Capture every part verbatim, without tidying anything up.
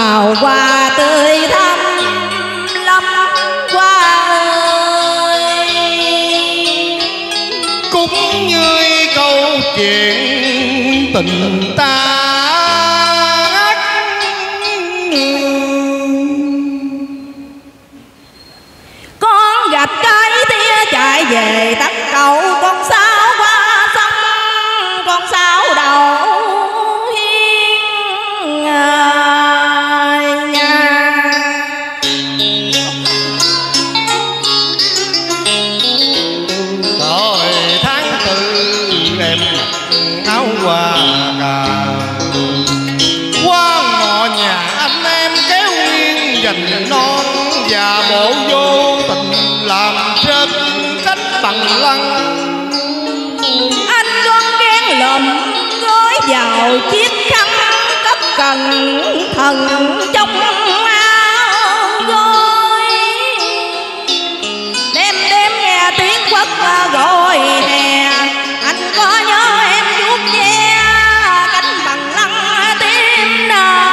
màu hoa tươi thắm lắm hoa ơi. Cũng như câu chuyện tình ta con gặp cái tia chạy về tắt cầu con sao qua sông con sao đầu hiên nhà. rồi tháng tư em áo hoa cà qua ngõ nhà anh em kéo nghiêng dành non và bộ vô tình làm rớt cánh bằng lăng. Anh con ghen lùm gói vào chiếc khăn cất cẩn thận trong áo gối. Đêm đêm nghe tiếng quất gọi hè anh có nhớ em vuốt ve cánh bằng lăng tim nở.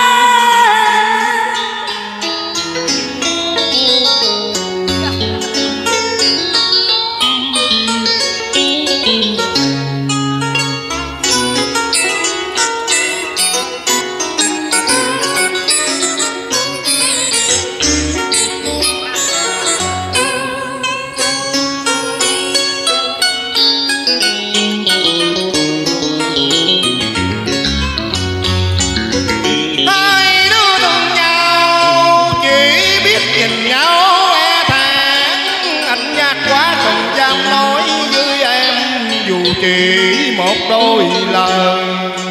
Hai đứa thương nhau chỉ biết nhìn nhau e thẹn. Anh nhát quá không dám nói với em dù chỉ một đôi lời.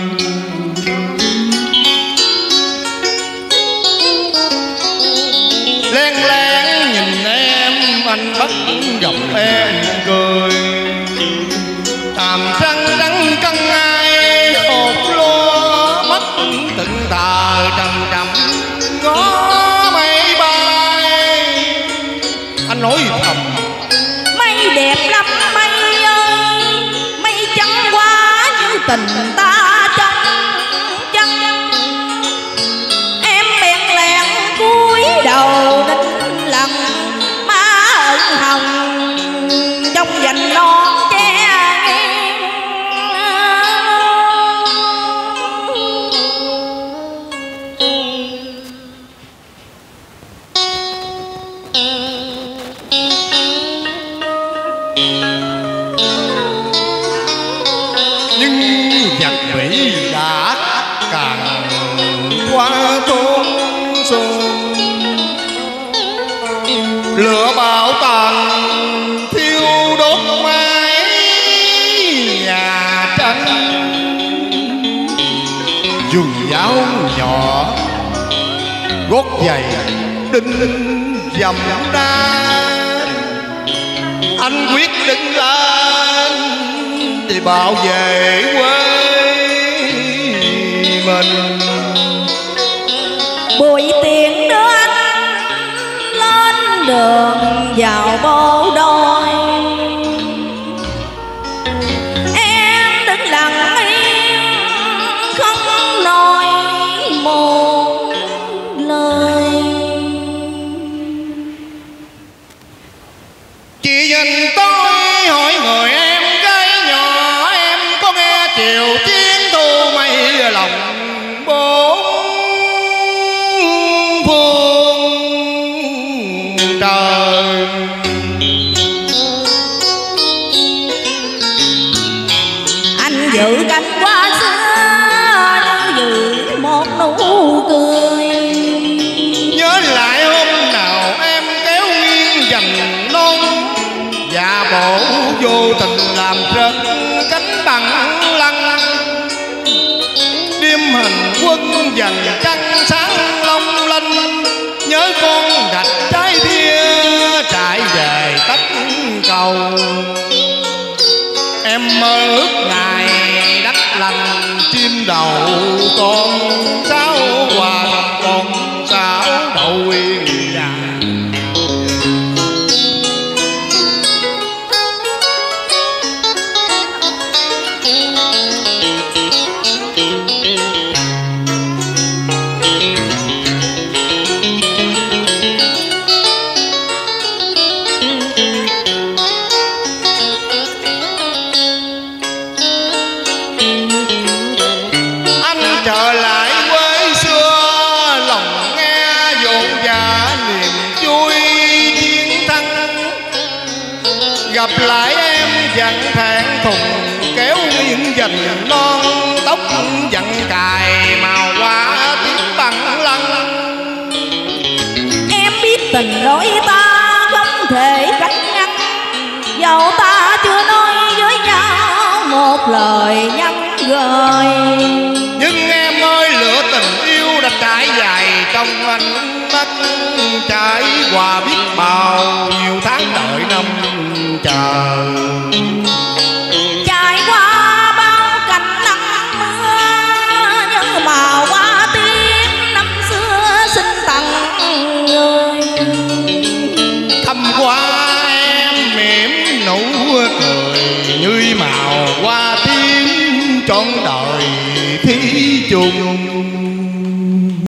Lén lén nhìn em anh bắt gặp em cười. Tàm trăng đắng căng ai hột lúa mất từng tờ trầm trầm ngó mây bay. Anh nói thầm Mây đẹp lắm mây ơi mây trắng quá như tình ta trong chân. Em bèn lẹn cúi đầu đinh lần má ửng hồng trong vành non che nghiêng. nhưng giặc Mỹ đã càng qua thôn xuân. Lửa bão tàn thiêu đốt mái nhà tranh. Dùng giáo nhỏ gót giày đinh dầm đá. Anh quyết định lên để bảo vệ quê mình. Buổi tiệc đưa anh lên đường vào bộ đôi. Em đứng lặng im không nói một lời. Chỉ nhìn tôi hỏi người em gái nhỏ. Em có nghe chiều chiến thu mây lòng bốn phương trời. Anh giữ cánh hoa xưa như giữ một nụ cười. Nhớ lại hôm nào em kéo nghiêng dành non và bộ vô tình làm rớt cánh bằng lăng. Đêm hành quân dần trăng sáng long lanh. Nhớ con đặt trái thia trải về tách cầu. Em mơ ước ngày đất lành chim đầu con sáo hoa con sáo đậu yên nhà. vẫn thẹn thùng kéo những dành non tóc vẫn cài màu hoa tím bằng lăng. Em biết tình đôi ta không thể cách ngăn, dẫu ta chưa nói với nhau một lời nhắn gửi. Nhưng em ơi, lửa tình yêu đã trải dài trong ánh mắt, trải qua biết bao nhiêu tháng đợi năm chờ. Trải qua bao cảnh nắng mưa, như màu hoa tím năm xưa xin tặng người. Thăm qua em mỉm nụ cười, như màu hoa tím trọn đời thí chung.